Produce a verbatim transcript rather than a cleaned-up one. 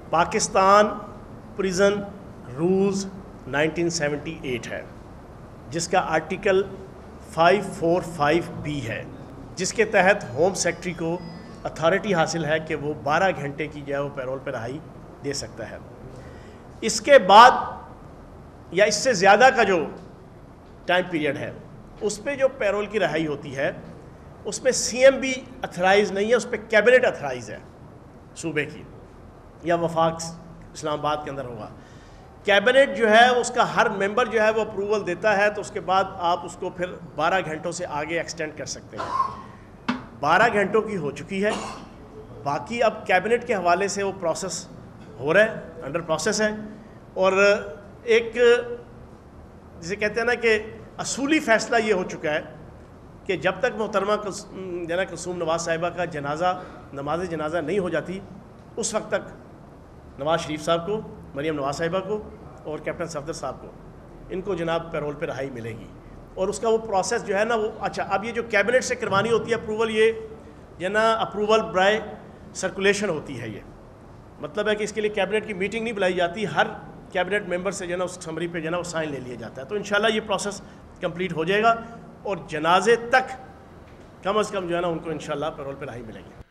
Pakistan prison rules nineteen seventy eight ہے جس کا article five four five B ہے، جس کے تحت ہوم سیکرٹری کو اتھارٹی حاصل ہے کہ وہ بارہ گھنٹے کی جو ہے وہ پیرول پہ رہائی دے سکتا ہے۔ اس کے بعد یا اس سے زیادہ کا جو ٹائم پیریڈ ہے اس پہ جو پیرول کی رہائی ہوتی ہے اس پہ سی ایم بھی اتھرائز نہیں ہے، اس پہ کیبنٹ اتھرائز ہے صوبے کی یا وفاق اسلام آباد کے اندر ہوگا۔ کیبنٹ جو ہے اس کا ہر ممبر جو ہے وہ اپروول دیتا ہے، تو اس کے بعد آپ اس کو پھر بارہ گھنٹوں سے آگے ایکسٹینڈ کر سکتے ہیں۔ بارہ گھنٹوں کی ہو چکی ہے، باقی اب کیبنٹ کے حوالے سے وہ پروسیس ہو رہا ہے، انڈر پروسیس ہے، اور ایک جسے کہتے ہیں نا کہ اصولی فیصلہ یہ ہو چکا ہے کہ جب تک محترمہ جناب کلثوم نواز صاحبہ کا جنازہ نماز جنازہ نہیں ہو جاتی اس وقت تک نواز شریف صاحب کو، مریم نواز صاحبہ کو اور کیپٹن صفدر صاحب کو ان کو جناب پیرول پہ رہائی ملے گی، اور اس کا وہ پروسیس جو ہے نا وہ اچھا اب یہ جو کیبنٹ سے کروانی ہوتی ہے اپروول، یہ جو نا اپروول برائے سرکولیشن ہوتی ہے، یہ مطلب ہے کہ اس کے لیے کیبنٹ کی میٹنگ نہیں بلائی جاتی، ہر کیبنٹ ممبر سے جو ہے نا اس سمری پہ جو ہے نا وہ سائن لے لیا جاتا ہے۔ تو انشاءاللہ یہ پروسیس کمپلیٹ ہو جائے گا اور جنازے تک کم از کم جو ہے نا ان کو انشاءاللہ پیرول پہ رہائی ملے گی۔